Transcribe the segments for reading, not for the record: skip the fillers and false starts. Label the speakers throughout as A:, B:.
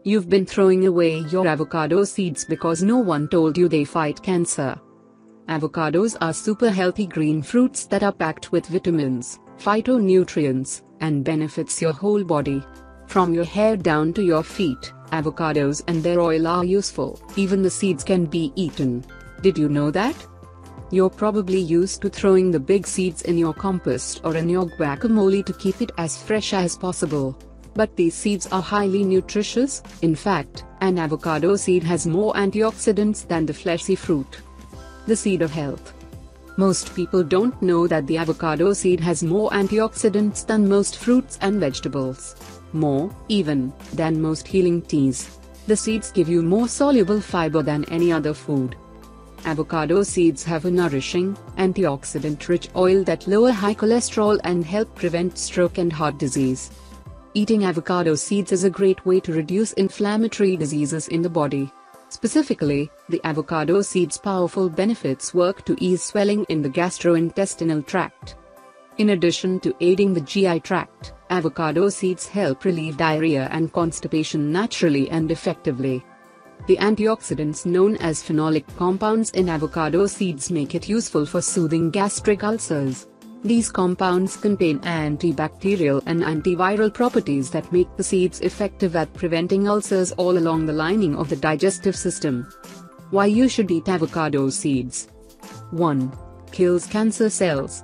A: You've been throwing away your avocado seeds because no one told you they fight cancer. Avocados are super healthy green fruits that are packed with vitamins, phytonutrients, and benefits your whole body. From your hair down to your feet, avocados and their oil are useful. Even the seeds can be eaten. Did you know that? You're probably used to throwing the big seeds in your compost or in your guacamole to keep it as fresh as possible. But these seeds are highly nutritious. In fact, an avocado seed has more antioxidants than the fleshy fruit. The seed of health. Most people don't know that the avocado seed has more antioxidants than most fruits and vegetables. More, even, than most healing teas. The seeds give you more soluble fiber than any other food. Avocado seeds have a nourishing, antioxidant-rich oil that lower high cholesterol and help prevent stroke and heart disease. Eating avocado seeds is a great way to reduce inflammatory diseases in the body. Specifically, the avocado seed's powerful benefits work to ease swelling in the gastrointestinal tract. In addition to aiding the GI tract, avocado seeds help relieve diarrhea and constipation naturally and effectively. The antioxidants known as phenolic compounds in avocado seeds make it useful for soothing gastric ulcers. These compounds contain antibacterial and antiviral properties that make the seeds effective at preventing ulcers all along the lining of the digestive system. Why you should eat avocado seeds. 1. Kills cancer cells.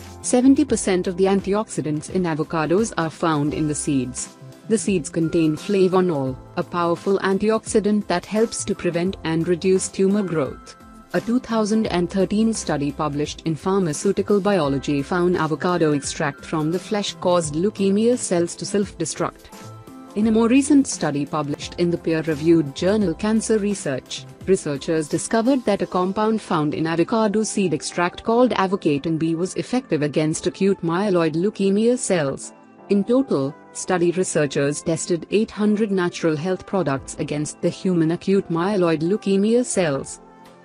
A: 70% of the antioxidants in avocados are found in the seeds. The seeds contain flavonol, a powerful antioxidant that helps to prevent and reduce tumor growth. A 2013 study published in Pharmaceutical Biology found avocado extract from the flesh caused leukemia cells to self-destruct. In a more recent study published in the peer-reviewed journal Cancer Research, researchers discovered that a compound found in avocado seed extract called avocatin B was effective against acute myeloid leukemia cells. In total, study researchers tested 800 natural health products against the human acute myeloid leukemia cells.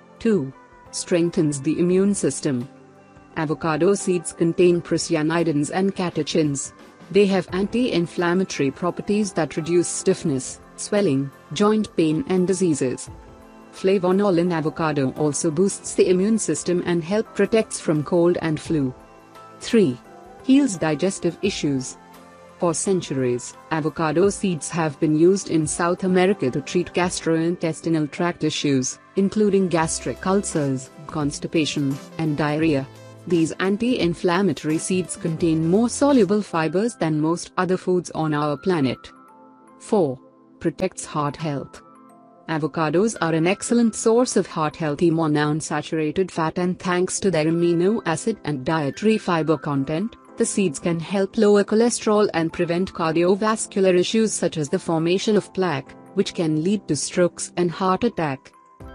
A: 2. Strengthens the immune system. Avocado seeds contain procyanidins and catechins. They have anti-inflammatory properties that reduce stiffness, swelling, joint pain and diseases. Flavonol in avocado also boosts the immune system and help protects from cold and flu. 3. Heals digestive issues. For centuries, avocado seeds have been used in South America to treat gastrointestinal tract issues, including gastric ulcers, constipation, and diarrhea. These anti-inflammatory seeds contain more soluble fibers than most other foods on our planet. 4. Protects heart health. Avocados are an excellent source of heart-healthy monounsaturated fat, and thanks to their amino acid and dietary fiber content, the seeds can help lower cholesterol and prevent cardiovascular issues such as the formation of plaque, which can lead to strokes and heart attack.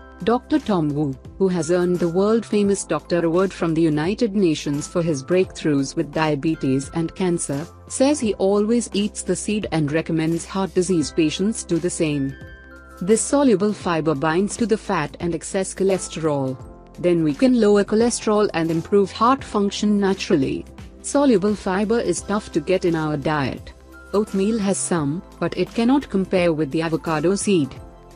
A: Dr. Tom Wu, who has earned the world-famous Doctor Award from the United Nations for his breakthroughs with diabetes and cancer, says he always eats the seed and recommends heart disease patients do the same. This soluble fiber binds to the fat and excess cholesterol. Then we can lower cholesterol and improve heart function naturally. Soluble fiber is tough to get in our diet. Oatmeal has some, but it cannot compare with the avocado seed.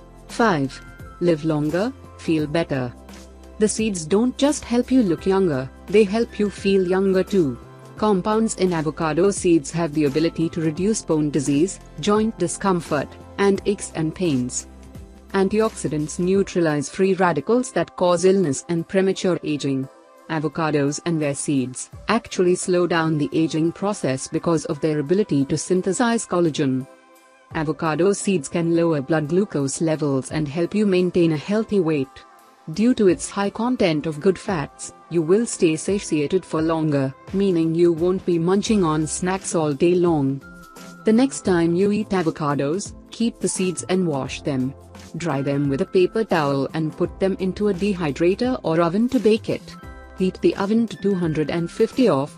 A: 5. Live longer, feel better. The seeds don't just help you look younger, they help you feel younger too. Compounds in avocado seeds have the ability to reduce bone disease, joint discomfort, and aches and pains. Antioxidants neutralize free radicals that cause illness and premature aging. Avocados and their seeds actually slow down the aging process because of their ability to synthesize collagen. Avocado seeds can lower blood glucose levels and help you maintain a healthy weight. Due to its high content of good fats, you will stay satiated for longer, meaning you won't be munching on snacks all day long. The next time you eat avocados, keep the seeds and wash them. Dry them with a paper towel and put them into a dehydrator or oven to bake it. Heat the oven to 250 off,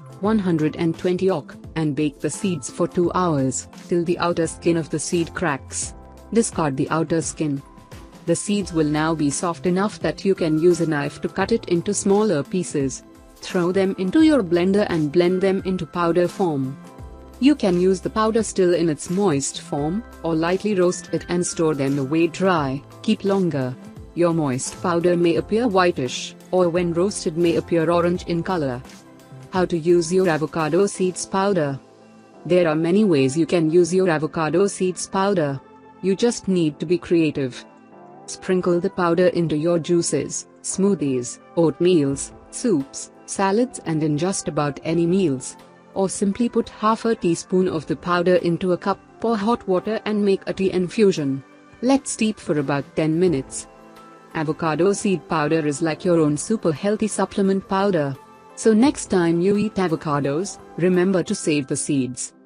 A: 120 oc, and bake the seeds for 2 hours, till the outer skin of the seed cracks. Discard the outer skin. The seeds will now be soft enough that you can use a knife to cut it into smaller pieces. Throw them into your blender and blend them into powder form. You can use the powder still in its moist form, or lightly roast it and store them away dry, keep longer. Your moist powder may appear whitish, or when roasted may appear orange in color. How to use your avocado seeds powder? There are many ways you can use your avocado seeds powder. You just need to be creative. Sprinkle the powder into your juices, smoothies, oatmeals, soups, salads and in just about any meals. Or simply put half a teaspoon of the powder into a cup, pour hot water and make a tea infusion. Let steep for about 10 minutes. Avocado seed powder is like your own super healthy supplement powder. So next time you eat avocados, remember to save the seeds.